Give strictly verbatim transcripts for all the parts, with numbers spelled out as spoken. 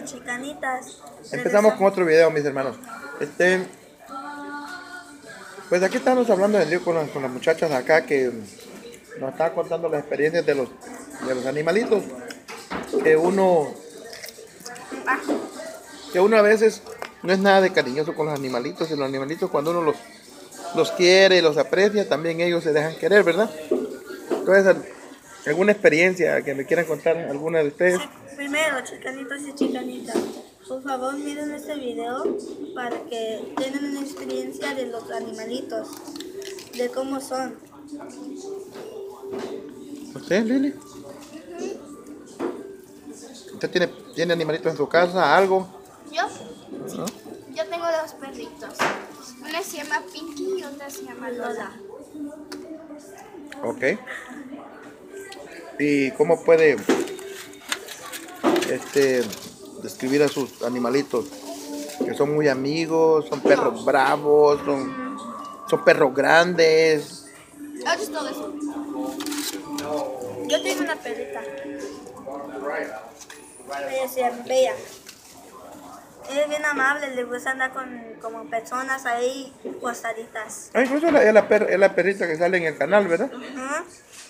chicanitas. Empezamos con otro video, mis hermanos. Este, pues aquí estamos hablando del lío con las, con las muchachas acá que nos están contando las experiencias de los, de los animalitos. Que uno, que uno a veces no es nada de cariñoso con los animalitos. Y los animalitos cuando uno los, los quiere, los aprecia, también ellos se dejan querer, ¿verdad? Entonces, ¿alguna experiencia que me quieran contar alguna de ustedes? Sí, primero, chicanitos y chicanitas, por favor miren este video para que tengan una experiencia de los animalitos, de cómo son. ¿Usted, Lili? ¿Usted tiene, tiene animalitos en su casa, algo? ¿Yo? Sí. ¿No? Yo tengo dos perritos. Una se llama Pinky y otra se llama Lola. Ok. ¿Y cómo puede este, describir a sus animalitos? Que son muy amigos, son perros bravos, son, son perros grandes. Eso es todo eso. Yo tengo una perrita. Ella se llama Bella. Ella es bien amable, le gusta andar con como personas ahí postaditas. Ah, incluso es la, per, es la perrita que sale en el canal, ¿verdad? Uh-huh.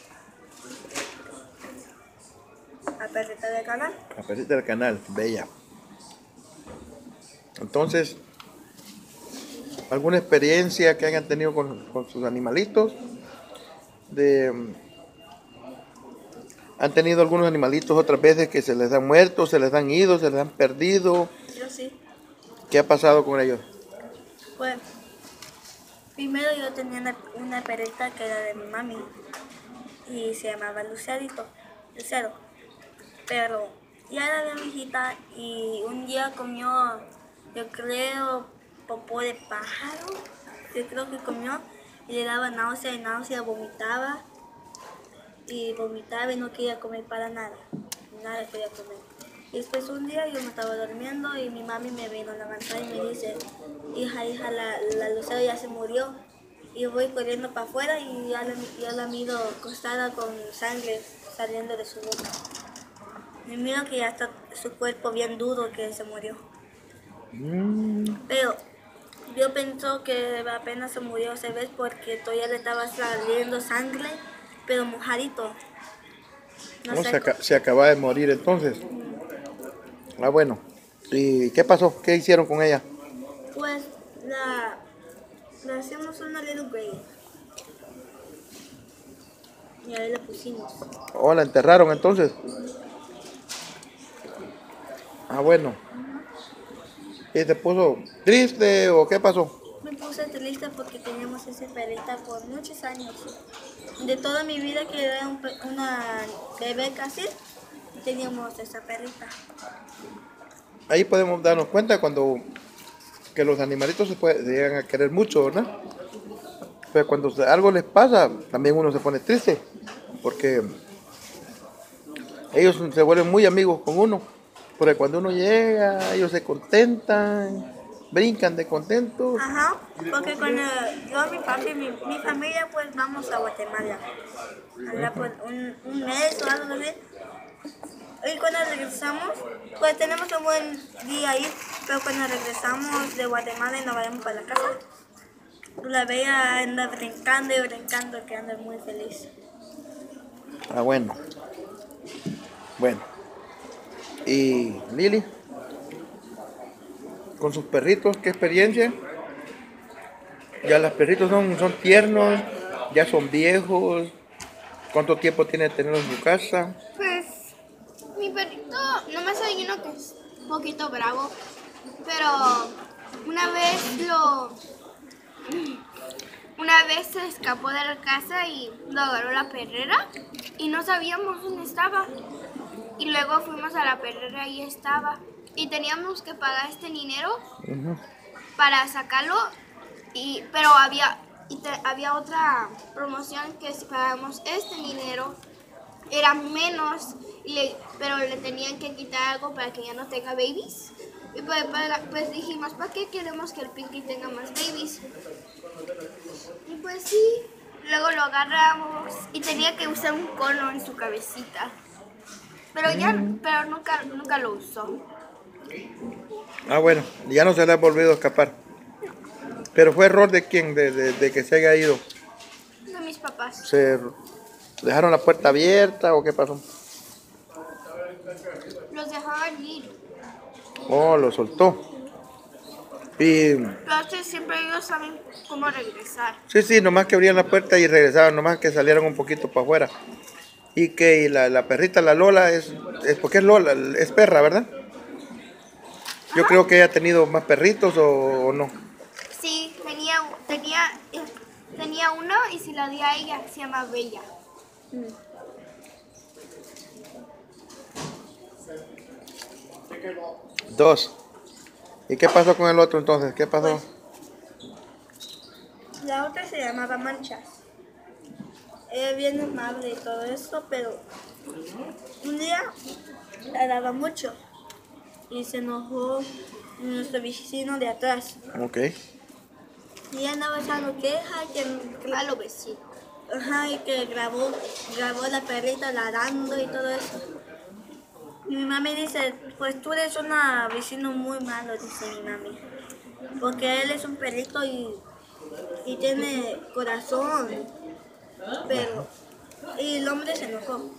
La perrita del canal. La perrita del canal, Bella. Entonces, ¿alguna experiencia que hayan tenido con, con sus animalitos? De, ¿Han tenido algunos animalitos otras veces que se les han muerto, se les han ido, se les han perdido? Yo sí. ¿Qué ha pasado con ellos? Pues, primero yo tenía una, una perrita que era de mi mami y se llamaba Lucerito, Lucero. Pero ya era bien viejita y un día comió, yo creo, popó de pájaro, yo creo que comió y le daba náusea y náusea, vomitaba y vomitaba y no quería comer para nada, nada quería comer. Y después un día yo me estaba durmiendo y mi mami me vino a levantar y me dice, hija, hija, la, la Lucero ya se murió. Y yo voy corriendo para afuera y ya la, ya la miro acostada con sangre saliendo de su boca. Me miro que ya está su cuerpo bien duro, que se murió. Mm. Pero yo pensó que apenas se murió esa vez porque todavía le estaba saliendo sangre, pero mojadito. No no sé se, ac se acaba de morir entonces. Mm. Ah, bueno. ¿Y qué pasó? ¿Qué hicieron con ella? Pues la, la hacemos una little grave. Y ahí la pusimos. ¿Oh, la enterraron entonces? Ah, bueno. ¿Y te puso triste o qué pasó? Me puse triste porque teníamos esa perrita por muchos años. De toda mi vida que era un, una bebé casi, teníamos esa perrita. Ahí podemos darnos cuenta cuando que los animalitos se, puede, se llegan a querer mucho, ¿verdad? Pero cuando algo les pasa, también uno se pone triste, porque ellos se vuelven muy amigos con uno. Porque cuando uno llega, ellos se contentan, brincan de contentos. Ajá, porque cuando yo, mi papi y mi, mi familia, pues vamos a Guatemala. Allá por un, un mes o algo así. Y cuando regresamos, pues tenemos un buen día ahí, pero cuando regresamos de Guatemala y nos vayamos para la casa, la Bella anda brincando y brincando, que anda muy feliz. Ah, bueno. Bueno. Y Lili, con sus perritos, ¿qué experiencia? Ya los perritos son, son tiernos, ya son viejos. ¿Cuánto tiempo tiene de tenerlos en su casa? Pues mi perrito, nomás hay uno que es un poquito bravo, pero una vez lo... Una vez se escapó de la casa y lo agarró la perrera y no sabíamos dónde estaba. Y luego fuimos a la perrera y estaba. Y teníamos que pagar este dinero uh-huh. para sacarlo, y, pero había, y te, había otra promoción que si pagamos este dinero era menos, y le, pero le tenían que quitar algo para que ya no tenga babies. Y pues, para, pues dijimos, ¿para qué queremos que el Pinky tenga más babies? Y pues sí, luego lo agarramos y tenía que usar un cono en su cabecita. Pero ya, pero nunca, nunca lo usó. Ah, bueno, ya no se le ha volvido a escapar. Pero fue error de quién, de, de, de que se haya ido. De mis papás. ¿Se dejaron la puerta abierta o qué pasó? Los dejaban ir. Oh, lo soltó. Y Entonces siempre ellos saben cómo regresar. sí, sí, nomás que abrían la puerta y regresaban, nomás que salieran un poquito para afuera. Y que y la, la perrita, la Lola, es, es porque es Lola, es perra, ¿verdad? Yo creo que ella ha tenido más perritos o, o no. Sí, tenía, tenía, eh, tenía uno y se la di a ella, se llama Bella. Dos. ¿Y qué pasó con el otro entonces? ¿Qué pasó? La otra se llamaba Manchas. Ella es bien amable y todo eso, pero un día la daba mucho y se enojó nuestro vecino de atrás. Ok. Y ella andaba echando quejas que, que A los vecinos. ajá, y que grabó, grabó la perrita ladrando y todo eso. Y mi mami dice, pues tú eres una vecino muy malo, dice mi mami. Porque él es un perrito y, y tiene corazón. Pero, y el hombre se enojó.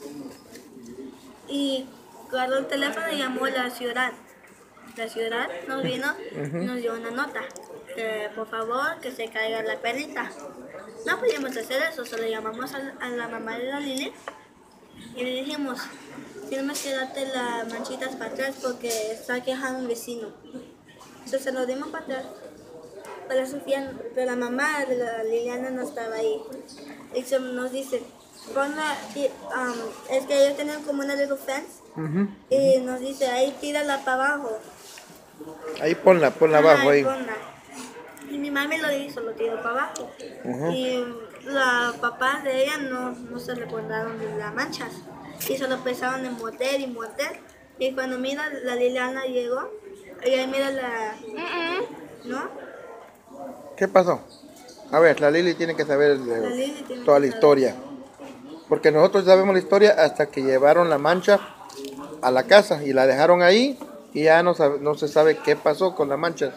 Y agarró el teléfono y llamó a la ciudad. La ciudad nos vino y nos dio una nota. Que por favor que se caiga la perrita. No podíamos hacer eso, solo llamamos a, a la mamá de la Lili y le dijimos, tienes que darte las manchitas para atrás porque está quejando un vecino. Entonces se lo dimos para atrás. Pero, Sofía, pero la mamá de la Liliana no estaba ahí. Y se nos dice, ponla, y, um, es que ellos tienen como una little fence. Ujú. Y nos dice, ahí tírala para abajo. Ahí ponla, ponla Ajá, abajo ahí. ponla. Y mi mami lo hizo, lo tiró para abajo. Ujú. Y los papás de ella no, no se recordaron de las manchas. Y solo pensaban en morder y morder. Y cuando mira, la Liliana llegó, y ahí mira la... ¿No? ¿Qué pasó? A ver, la Lili tiene que saber el- La Lili tiene toda que la saber. historia. Porque nosotros sabemos la historia hasta que llevaron la mancha a la casa y la dejaron ahí y ya no, sabe- no se sabe qué pasó con la mancha.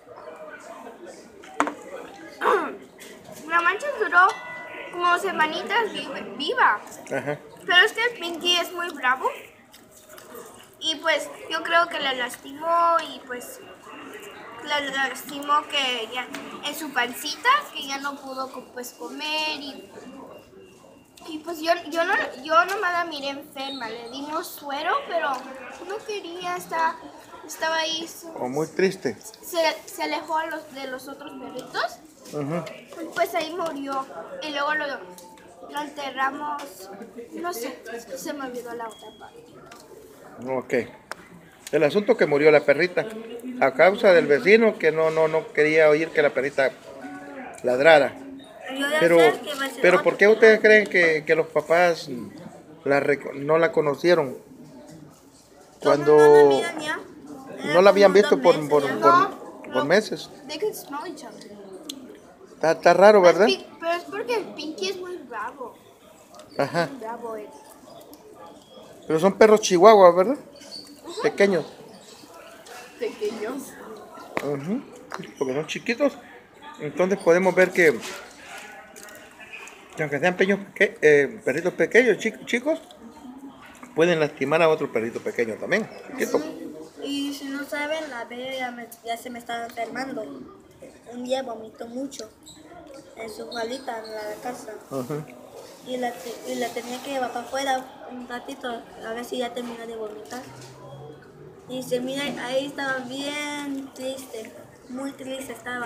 La mancha duró como semanitas vi- viva. Ajá. Pero es que el Pinky es muy bravo. Y pues yo creo que la lastimó y pues la lastimó que ya en su pancita, que ya no pudo co- pues comer y, y pues yo, yo no yo nomás la miré enferma, le dimos suero, pero no quería, estaba, estaba ahí, se, O muy triste. se- se alejó a los, de los otros perritos. Ujú. Pues ahí murió y luego lo, lo enterramos, no sé, se me olvidó la otra parte. Ok. El asunto que murió la perrita a causa del vecino que no, no, no quería oír que la perrita ladrara. Yo ya Pero, sé que va a ser pero otro. ¿por qué ustedes creen que, que los papás la reco- no la conocieron? Cuando Como no la miran ya, era no la habían como visto dos por, meses por, ya. por- No, por meses. They can smell each other. Está, está raro, ¿verdad? Pi- Pero es porque el Pinky es muy bravo. Ajá. Muy bravo él. Pero son perros chihuahuas, ¿verdad? Pequeños. Pequeños. Ujú. Porque son chiquitos. Entonces podemos ver que, que aunque sean pequeños, peque- eh, perritos pequeños, chi- chicos, pueden lastimar a otro perrito pequeño también. Chiquito. Y si no saben, la bebé ya, me- ya se me estaba enfermando. Un día vomitó mucho en su jalita en la casa. Ujú. Y la, te- y la tenía que llevar para afuera un ratito a ver si ya terminó de vomitar. Y se mira, ahí estaba bien triste, muy triste estaba.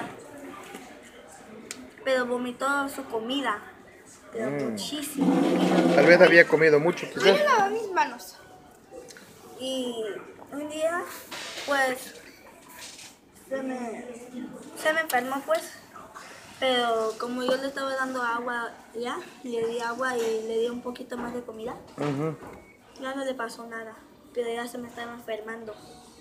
Pero vomitó su comida, pero muchísimo. Tal vez había comido mucho, Voy a quizás. lavar mis manos. Y un día, pues, se me, se me enfermó, pues. Pero como yo le estaba dando agua ya, le di agua y le di un poquito más de comida, Ujú. ya no le pasó nada. Pero ya se me estaba enfermando.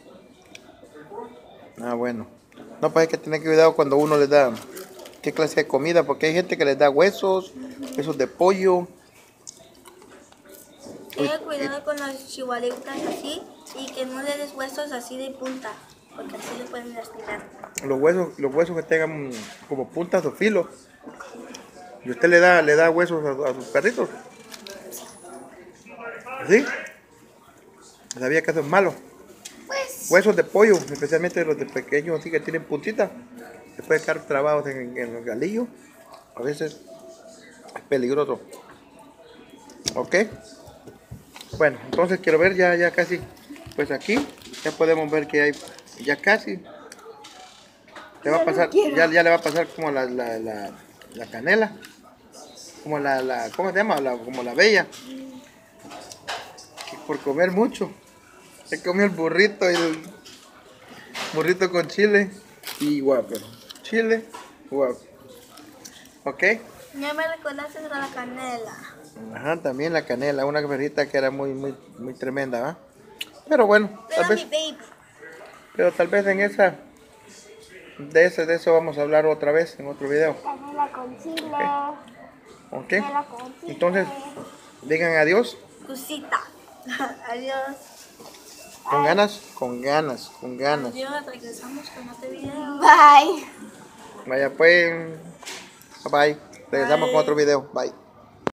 Ah, bueno. No, pues hay que tener cuidado cuando uno les da qué clase de comida, porque hay gente que les da huesos, huesos de pollo. Tenga cuidado con las chihuahuitas así, Y que no le des huesos así de punta, porque así le pueden lastimar. Los huesos, los huesos que tengan como puntas o filos. ¿Y usted le da, le da huesos a, a sus perritos? ¿Sí? ¿Sabía que eso es malo? Pues, Huesos de pollo, especialmente los de pequeños, así que tienen puntitas, se pueden quedar trabados en, en los galillos. A veces es peligroso. ¿Ok? Bueno, entonces quiero ver ya, ya casi, pues aquí ya podemos ver que hay, ya casi, le va a pasar, ya, ya le va a pasar como la, la, la, la canela, como la, la, ¿cómo se llama? La, como la bella, que por comer mucho, se comió el burrito y el burrito con chile y guapo, chile, guapo, ¿ok? Ya me recordaste de la canela. Ajá, también la canela, una perrita que era muy, muy, muy tremenda, ¿va? Pero bueno, tal Pero vez, mi baby. pero tal vez en esa, de ese, de eso vamos a hablar otra vez en otro video, canela con chile. ¿ok? Canela con chile. Entonces, digan adiós, Cusita. Adiós. con ganas, con ganas, con ganas. Adiós, regresamos con otro video. Bye. Vaya pues, bye bye, regresamos con Bye. otro video, bye.